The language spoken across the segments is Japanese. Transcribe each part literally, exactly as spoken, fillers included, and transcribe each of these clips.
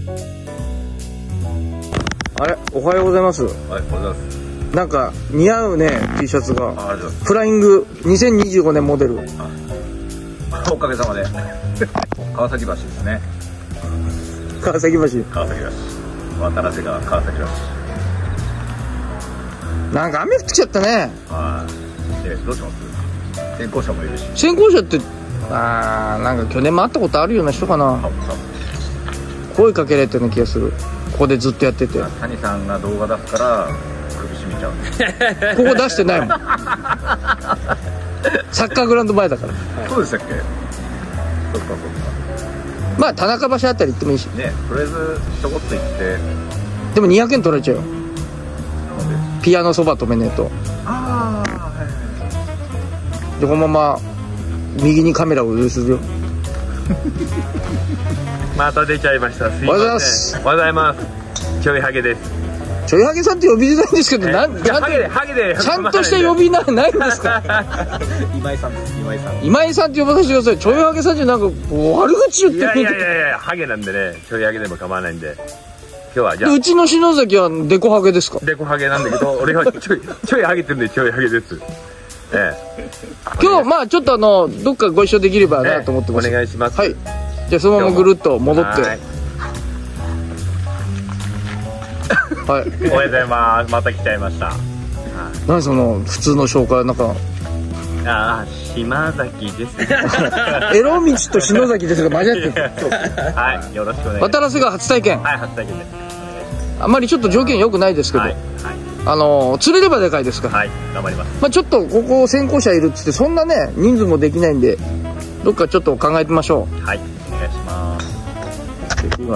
あれ、おはようございます。 はい、おはようございます。 なんか似合うね T シャツが。 あ、ありがとうございます。 フライングにせんにじゅうごねんモデル。 おかげさまで川崎橋ですね。 川崎橋。 川崎橋、渡良瀬川川崎橋。 なんか雨降ってきちゃったね。 はい。で、どうします？先行者もいるし。 先行者って、あー、なんか去年も会ったことあるような人かな。 多分多分声かけられたような気がする。ここでずっとやってて。 谷さんが動画出すから首絞めちゃう。 ここ出してないもん。サッカーグラウンド前だから。 そうでしたっけ？そっかそっか。 まあ田中橋あたり行ってもいいしね、とりあえず一言言って。 でもにひゃくえん取られちゃうよ。 なんで？ ピアノそば止めねえと。 ああ、はい。 でこのまま右にカメラを移するよ。 また出ちゃいました。すいません。 おはようございます。 おはようございます。ちょいハゲです。 ちょいハゲさんって呼びづらいんですけど、なんいやハゲでハゲでちゃんとした呼び名ないんですか？ 今井さんです。今井さん。 今井さんって呼ばさせてください。ちょいハゲさんってなんか悪口言ってる。 いやいやいやいや、ハゲなんでね、ちょいハゲでも構わないんで。今日はじゃあ。 うちの篠崎はデコハゲですか？ デコハゲなんだけど、俺はちょいちょいハゲてるんでちょいハゲです。ええ。 今日まあちょっとあのどっかご一緒できればなと思ってます。 お願いします。 はい。じゃあそのままぐるっと戻って。はい。 おはようございます。また来ちゃいました。 何その普通の紹介なんか。 ああ、島崎です。 エロ道と篠崎ですが混じってる。 はい、よろしくお願いします。 渡良瀬川初体験。 はい、初体験です。 あんまりちょっと条件良くないですけど、 はい、はい、 あの釣れればでかいですから。 はい、頑張ります。 まあちょっとここ先行者いるっつってそんなね人数もできないんで、どっかちょっと考えてみましょう。 はい、お願いします。 できます。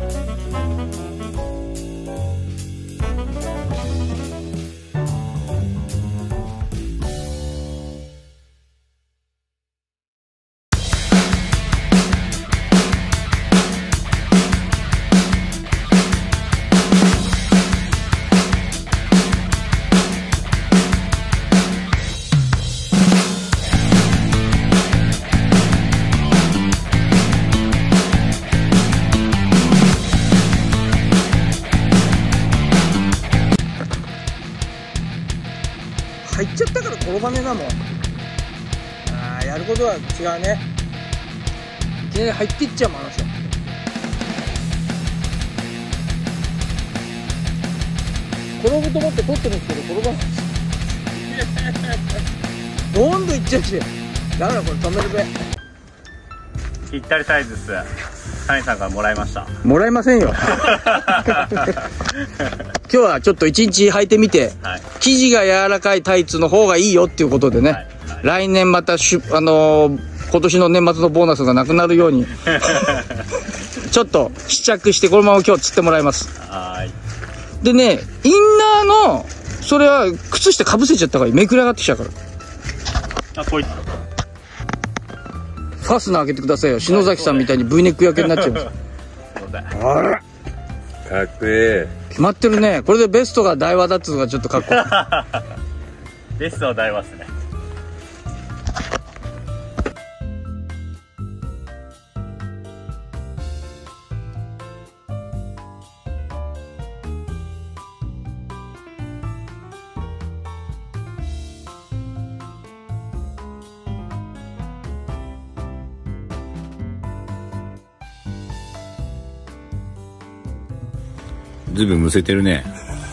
入っちゃったから転ばねえなもん。ああ、やることは違うね。いきなり入っていっちゃうもん、あの人。転ぶと思って取ってるんですけど転ばないです。どんどんいっちゃうし。だからこれ止めるべ。 ぴったりサイズです。谷さんからもらいました。 もらえませんよ。今日はちょっと一日履いてみて、はい、生地が柔らかいタイツの方がいいよっていうことでね、はいはい、来年またしゅ、あのー、今年の年末のボーナスがなくなるようにちょっと試着してこのまま今日釣ってもらいます。 はい。 でね、インナーのそれは靴下かぶせちゃったからめくれ上がってきちゃうから。 あ、こいつファスナー開けてくださいよ。篠崎さんみたいに V ネック焼けになっちゃいます。あら、 かっこいい。 決まってるね。これでベストが台話だっつうのがちょっとかっこいい。 ベストは台話っすね。 ずいぶんむせてるね。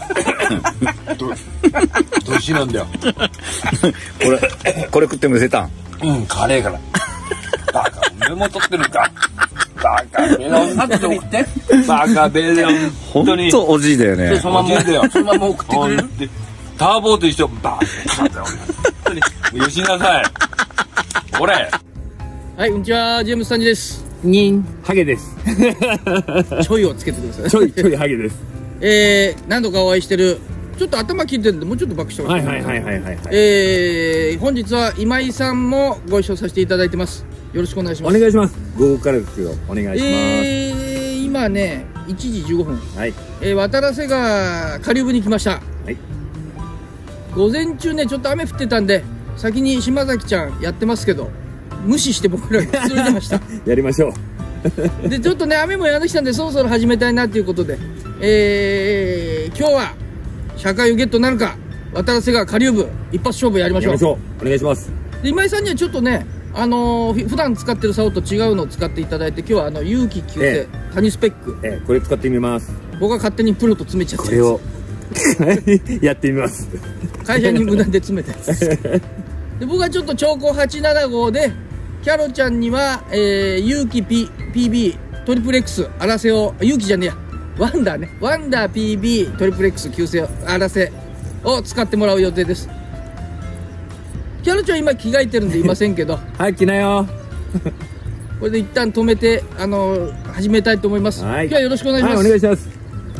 年なんだよ。 これこれ食ってむせたん？ うん、カレーから。バカ、メモ取ってるか。バカベロン。バカベロン。 本当におじいだよね。 そのままだよ。そのまま送ってくれる。ターボーと一緒。バカだよ。本当に。よしなさい。これ。 はい、こんにちは、ジェームスタンジです。 にんハゲです。 ちょいをつけてください。 ちょいちょいハゲです。 えー、何度かお会いしてる。ちょっと頭切ってるんで、もうちょっとバックしてほしい。 はいはいはいはいはい。 えー、本日は今井さんもご一緒させていただいてます。よろしくお願いします。 お願いします。午後からですけど、お願いします。 えー、今ね、いちじじゅうごふん。 はい。 えー、渡良瀬川下流部に来ました。 はい。 午前中ね、ちょっと雨降ってたんで、先に島崎ちゃんやってますけど、無視して僕らが釣れてました。 やりましょう。 でちょっとね雨もやんできたんでそろそろ始めたいなということで、えー、今日は社会をゲットなるか渡良瀬川下流部一発勝負やりましょう。 やりましょう。お願いします。 で今井さんにはちょっとねあのー、普段使ってる竿と違うのを使っていただいて今日はあの有機きゅうせい谷スペック、 ええ、これ使ってみます。 僕は勝手にプロと詰めちゃったこれをやってみます。 会社に無断で詰めたやつで僕はちょっと超高はちななごでキャロちゃんには、えー、有機 P PB トリプル X アラセを有機じゃねえやワンダーねワンダー ピービー トリプル X きゅうせいアラセを使ってもらう予定です。キャロちゃん今着替えてるんでいませんけどはい着なよ。 これで一旦止めてあのー、始めたいと思います。 はい、 今日はよろしくお願いします。 はい、お願いします。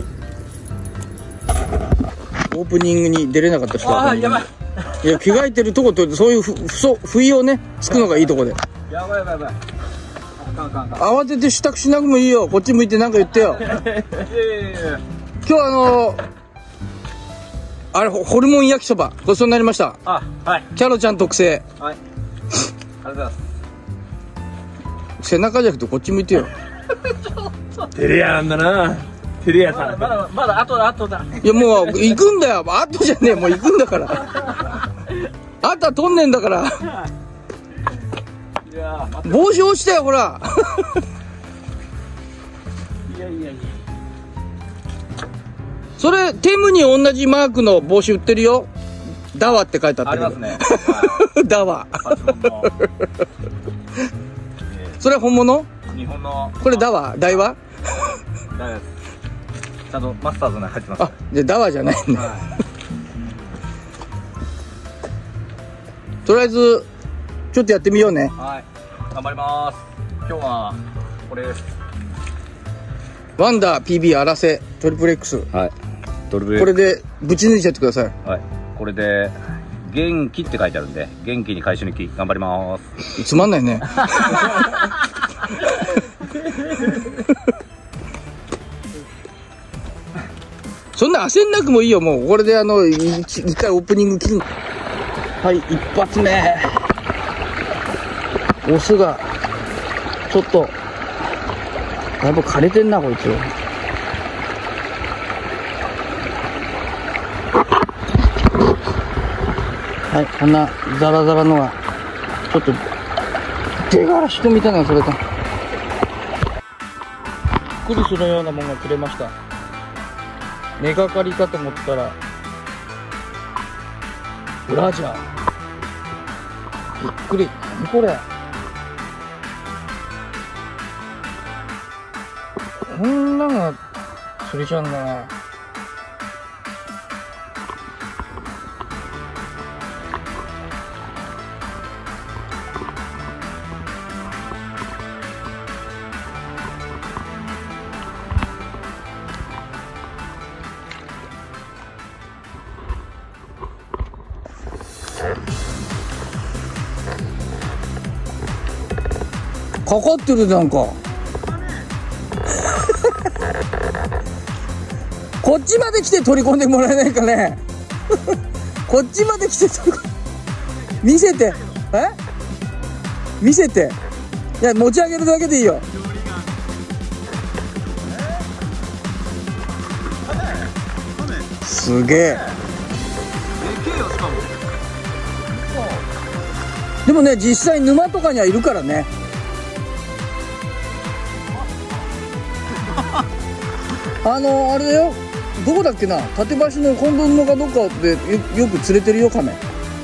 オープニングに出れなかった人はあーやばい。 いや着替えてるとことそういうふふ不意をねつくのがいいとこでやばいやばいやばい。あかんあかんあかん。 慌てて支度しなくてもいいよ。こっち向いて何か言ってよ。 いやいやいや。 今日あのー、あれホルモン焼きそばごちそうになりました。 あ、はい。 キャロちゃん特製。 はい。ありがとうございます。 背中じゃなくてこっち向いてよ。 テレ屋なんだな。テレ屋さん。 まだまだ後だ後だ。 いやもう行くんだよ。あとじゃねえもう行くんだから。あとは取んねえんだから。 いやー帽子落ちたよほら。 いやいやいや。 それテムに同じマークの帽子売ってるよ。ダワって書いてあったけど。 ありますね。 ダワ。 発音のそれ本物？ 日本のこれダワ？ダイワ？ ダメです。ちゃんとマスターズに入ってます。 あ、じゃあダワじゃないね。 はとりあえずちょっとやってみようね。 い。はい。頑張ります。今日はこれです。 ワンダー ピービー アラセトリプル X。 はい。トリプルこれでぶち抜いちゃってください。 はい。これで元気って書いてあるんで元気に回収抜き頑張ります。 つまんないね。そんな焦んなくもいいよ。もうこれであの一一回オープニング切る。はい、一発目。オスがちょっとだいぶ枯れてんなこいつ。はい、こんなザラザラのがちょっと出がらしとみたいなのそれか。びっくりするようなものが釣れました。根がかりかと思ったらブラジャー。びっくり。何これ。こんなのが釣れちゃうんだな。かかってるなんか。こっちまで来て取り込んでもらえないかね。こっちまで来て取り込んで見せて。え見せて。いや持ち上げるだけでいいよ。すげえ。でもね実際沼とかにはいるからね。あのあれだよ。どこだっけな、館橋の本分のかどっかで よ, よく釣れてるよカメ。 す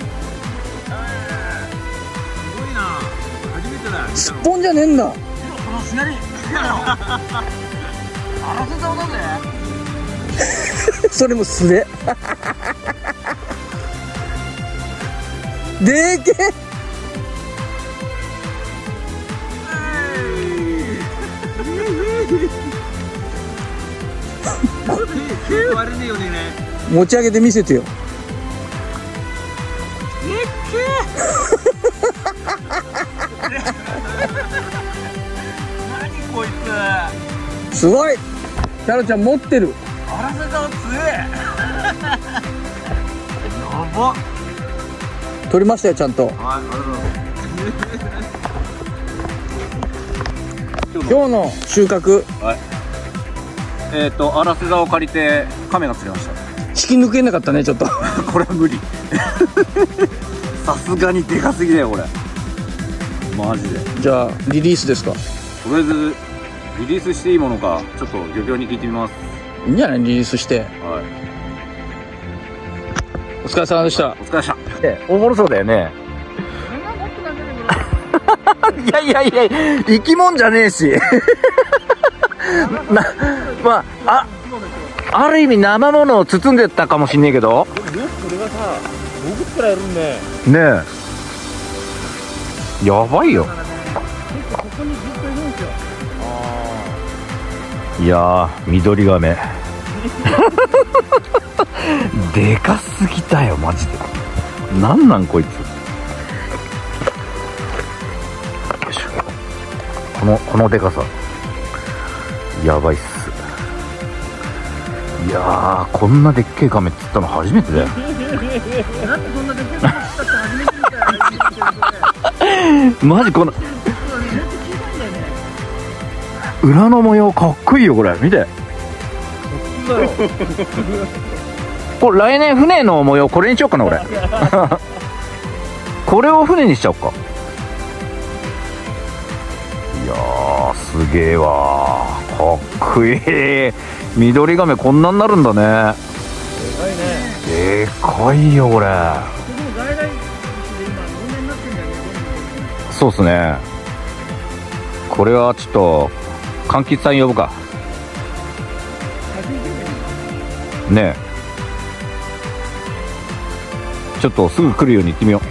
ごいな。初めてだ。 すっぽんじゃねえんだ。 このしなり。荒瀬竿だぜ。 それも素手。でけえ。 割れねえよね。 持ち上げて見せてよ。 何こいつ。 すごい。キャロちゃん持ってる。 荒瀬竿強え。やば。 取りましたよちゃんと。 はい、ありがとうございます。 今日の。 今日の収穫、 はい。えっと、荒瀬座を借りて、亀が釣れました。 引き抜けなかったね、ちょっと。 これは無理。さすがにでかすぎだよ、これ。マジで。 じゃあ、リリースですか。 とりあえず、リリースしていいものか、ちょっと漁協に聞いてみます。 いいんじゃないリリースして。 はい。 お疲れ様でした。 お疲れでした。 おもろそうだよね。いやいやいや、生き物じゃねえし。な、まあ、あ、ある意味生ものを包んでたかもしんねえけど。 よくこれがさ、潜ったらやるんね。 ねえ。やばいよ。 ここにずっといるんですよ。 いやー、緑ガメ。でかすぎたよ、マジで。なんなんこいつ。よいしょ。この、このでかさ。やばいっす。いやー、こんなでっけえガメ釣ったの初めてだよ。 なんでそんなでっけえの釣ったって初めて見たよ。 マジこの裏の模様かっこいいよ、これ見て。これ来年船の模様これにしようかな、俺。これを船にしちゃおうか。いやー、すげえわー、かっこいい。緑ガメこんなになるんだね。でかいよこれ。そうっすね。これはちょっと柑橘さん呼ぶかねえ。ちょっとすぐ来るように行ってみよう。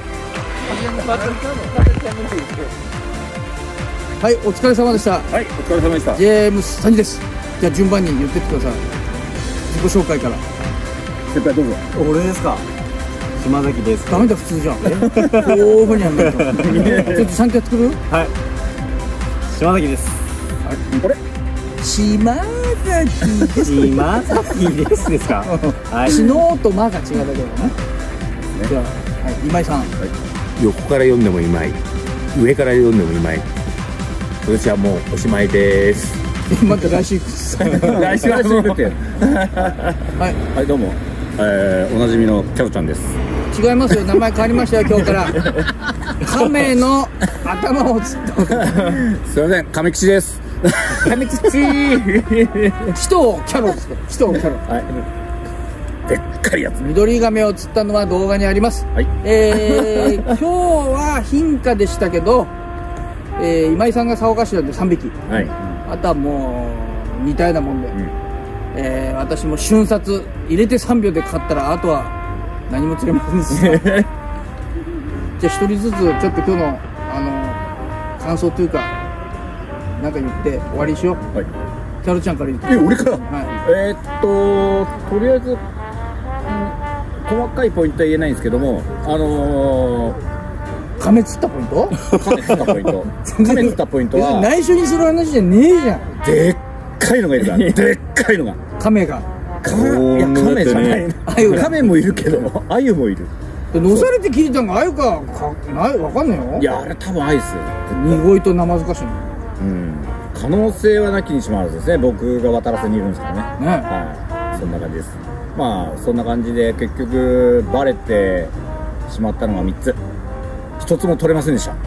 はい、お疲れ様でした。 はい、お疲れ様でした。 ジェームス谷です。じゃあ順番に言ってってください。自己紹介から。 先輩どうぞ。 俺ですか。島崎です。 ダメだ、普通じゃん。こういうふうにやんないと。ちょっとちゃんとやってくる？ はい。島崎です。 あれ？島崎です。 島崎ですですか。はい。 しのとまが違うだけだよね。じゃあ、はい、今井さん。 横から読んでも今井、上から読んでも今井。私はもうおしまいです。 待って、来週来来週来週来て。 はい、 はい、どうも。えー、おなじみのキャロちゃんです。 違いますよ、名前変わりましたよ、今日から。亀の頭をつった。 すいません、亀吉です。 亀吉。人をキャロですか。人をキャロ。 はい。でっかいやつ。 緑亀を釣ったのは動画にあります。 はい。 えー、今日は貧価でしたけど、えー、今井さんが竿頭でさんびき。 はい。 あとはもう似たようなもんで。うん、えー、私も瞬殺入れてさんびょうで勝ったら、あとは何も釣れませんでした。じゃあ一人ずつちょっと今日のあの感想というかなんか言って終わりにしよう。はい。キャロちゃんから言って。 え、俺から。 はい。 えー、っととりあえず、うん、細かいポイントは言えないんですけども、あのー、 亀釣ったポイント？ 亀釣ったポイント。亀釣ったポイントは内緒にする話じゃねえじゃん。 でっかいのがいるから。でっかいのが。 亀が。 いや、亀じゃない。亀もいるけど、鮎もいる。 乗されて聞いたのが鮎か、か、ない、わかんないよ。 いや、あれ多分鮎っすよ。 濁いと生づかしいの。 うん。可能性はなきにしもあらずですね。僕が渡らせにいるんですからね。ね。はい。そんな感じです。まあ、そんな感じで結局、バレてしまったのがみっつ。一つも取れませんでした。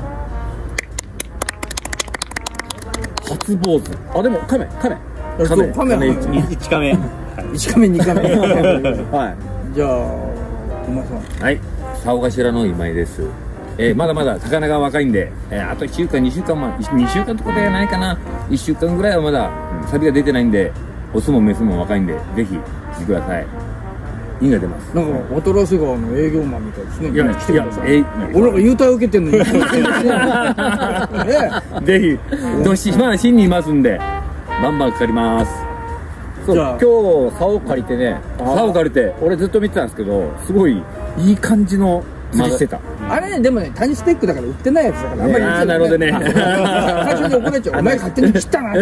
初坊主。あ、でも、亀、亀。 亀、亀、 いちカメ。 いちカメ、にカメ。 はい。 じゃあ、今さん。 はい。竿頭の今井です。えー、まだまだ魚が若いんで、えー、あといっしゅうかん、にしゅうかん、ま、にしゅうかんってことはないかな。いっしゅうかんぐらいはまだ、うん、サビが出てないんで、オスもメスも若いんで、ぜひ、来てください。いいが出ます。 なんか、渡良瀬川の営業マンみたいですね。 いや、 来てください。 え俺なんか優待受けてんのに。 ぜひ、どし、まだ芯にいますんで、バンバンかかります。そう、今日、竿借りてね、竿借りて、俺ずっと見てたんですけど、すごい、いい感じに釣りしてた。 あれね、でもね、谷スペックだから売ってないやつだから、あんまり言っちゃう。 ああ、なるほどね。 最初に怒られちゃう。お前勝手に切ったなって。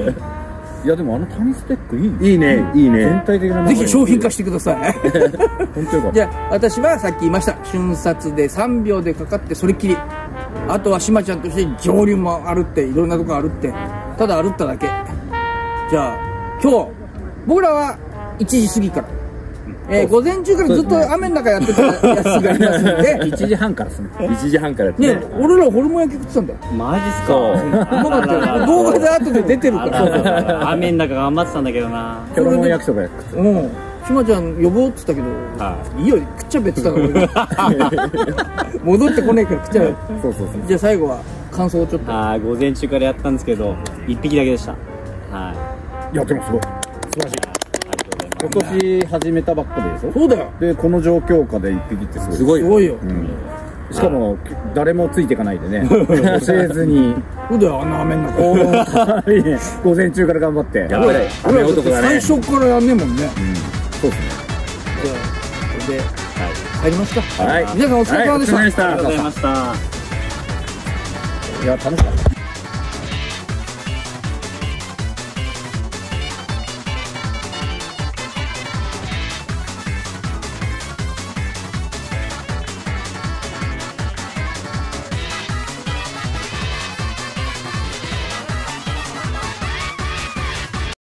いや、でもあの谷スペックいい。いいね、いいね。全体的な。 ぜひ商品化してください。 本当よかった。 じゃあ、私はさっき言いました。瞬殺でさんびょうでかかってそれっきり。あとは島ちゃんとして上流もあるって、いろんなとこあるって。 ただ歩っただけ。じゃあ今日僕らはいちじ過ぎから、えー、午前中からずっと雨の中やってたやつがいますので、 いちじはんからですね。いちじはんからですね。 ね、俺らホルモン焼き食ってたんだよ。 マジっすか。 そう。 うまかったよ。動画で後で出てるから。 そうそうそう雨の中頑張ってたんだけどな。 ホルモン焼きそばやってうん。しまちゃん呼ぼうって言ったけど、いいよ、食っちゃべってたから戻ってこないから食っちゃべ。 そうそうそう。 じゃあ最後は感想をちょっと。 ああ、午前中からやったんですけど、一匹だけでした。はい。 いや、でもすごい。素晴らしい。今年始めたばっかででしょ。 そうだよ。 で、この状況下で一匹ってすごい。すごい。 すごいよ。 しかも、誰もついていかないでね。教えずに。 そうだよ、あんな雨の中。 午前中から頑張って。やばい。 雨男だね。最初からやんねえもんね。 そうですね。 じゃあ、これで、帰りますか。 はい。 皆さんお疲れ様でした。 ありがとうございました。 いや、楽しかった。